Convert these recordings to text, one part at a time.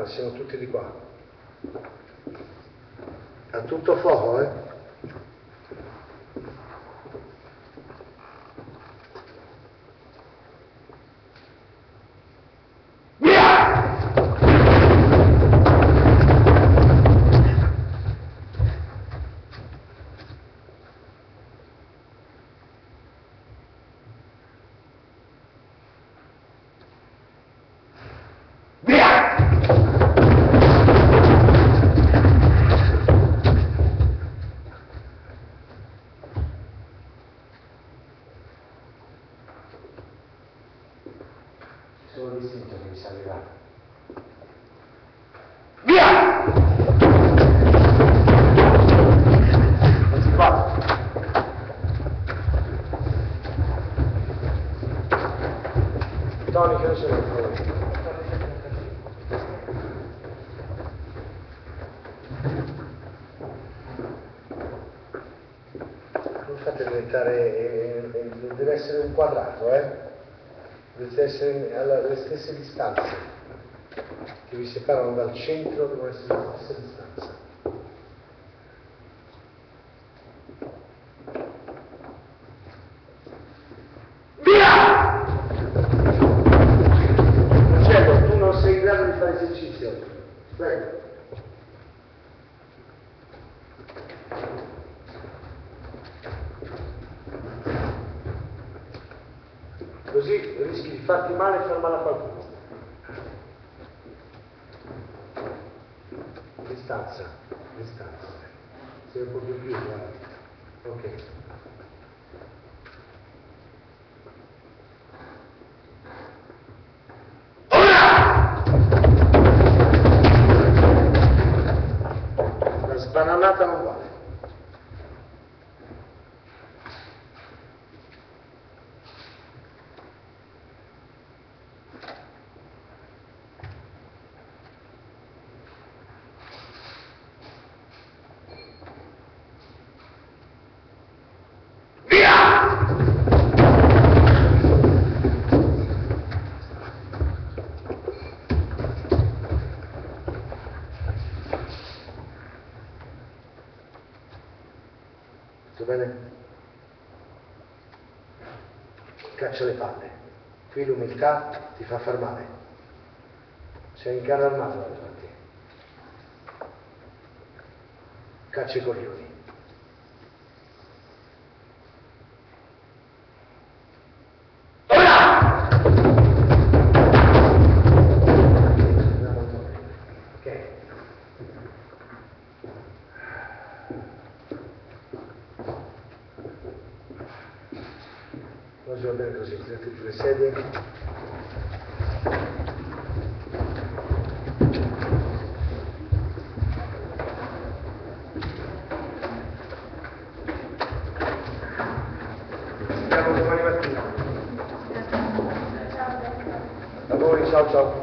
siamo tutti di qua. A tutto fuoco, eh? Solo l'istinto che mi sa arrivare. Via! Non si fa. Tony, che non ce l'ho fuori. Non fate diventare, deve essere un quadrato, deve essere alle stesse distanze che vi separano dal centro, devono essere alle stesse distanze. Via! Dicevo, tu non sei in grado di fare esercizio. Prego. Così rischi di farti male e far male a qualcuno. Distanza. Sei un po' più guarda. Ok. Ora! La sbananata non vale. Bene? Caccia le palle. Qui l'umiltà ti fa far male. Sei in carro armato davanti. Caccia i coglioni. Non si va bene così, tirate giù le sedie. Vediamo domani mattina. A voi, ciao ciao.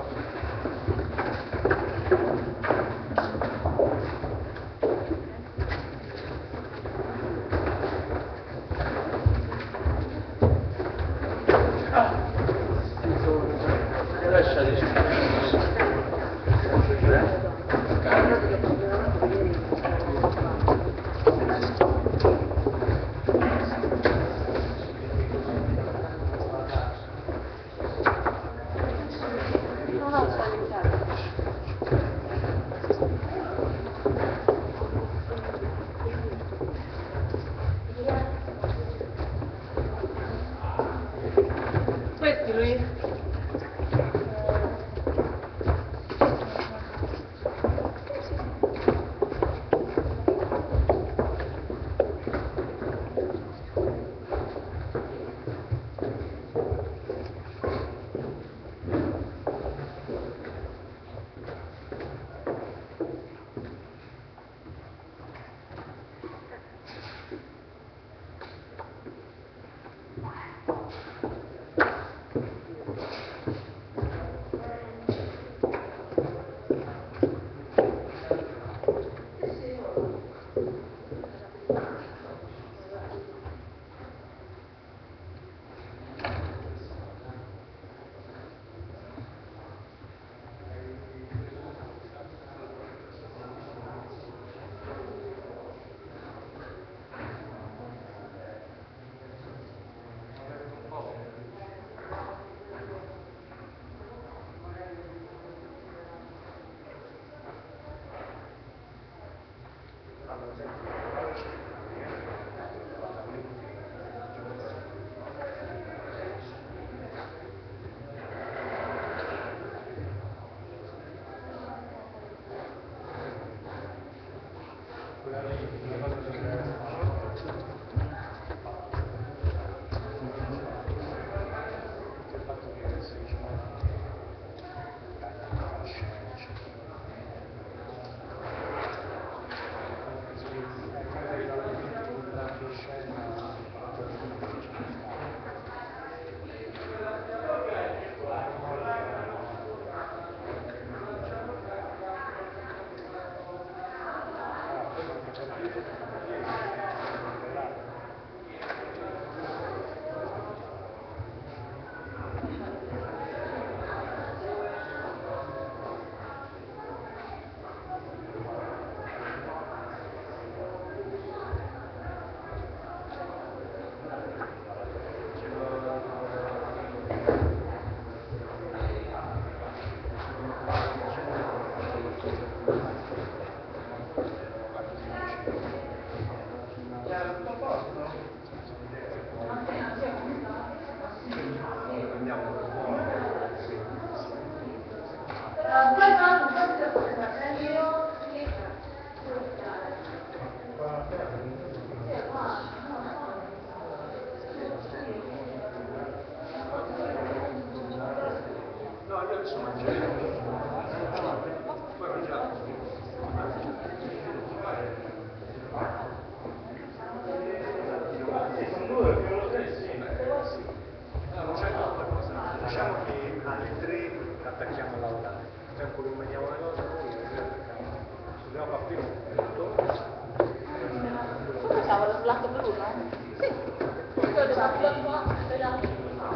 Diciamo che alle 3 attacchiamo l'aula, nel tempo che mandiamo le cose, noi attacchiamo. Se dobbiamo fare prima un punto. Come siamo lo slatto per uno? Sì. Quello che fa qua, speriamo.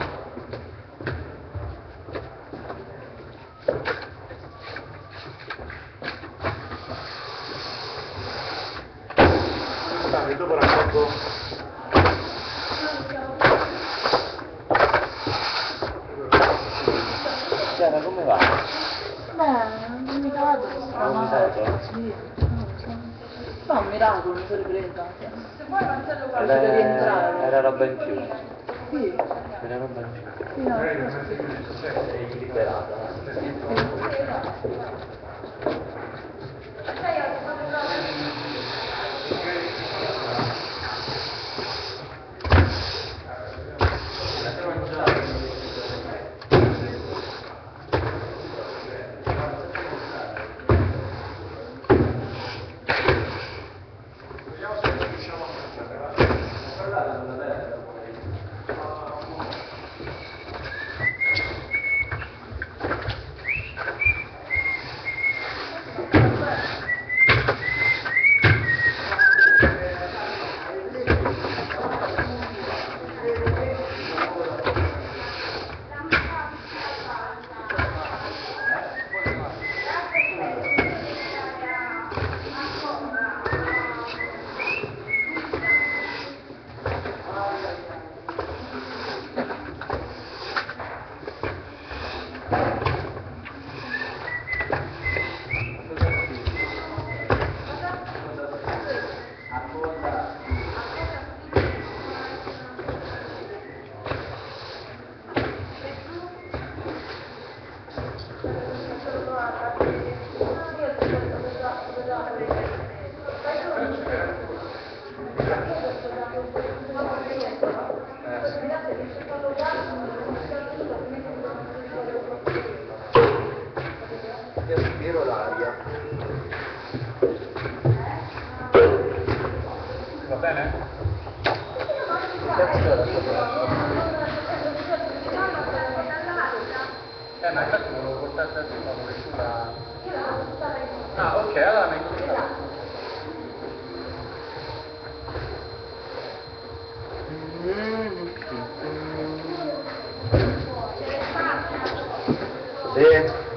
E dopo raccolgo. Chiara, come va? Beh, non mi cado, sì, no, un miracolo, mi sono ripresa. Era roba in più. Sì. Era roba in più. Sì, no, Sei liberata. Respiro l'aria. Va bene? Ma infatti volevo portare a te ma dove tu la... Ah, ok, allora mi incontrate. Sì.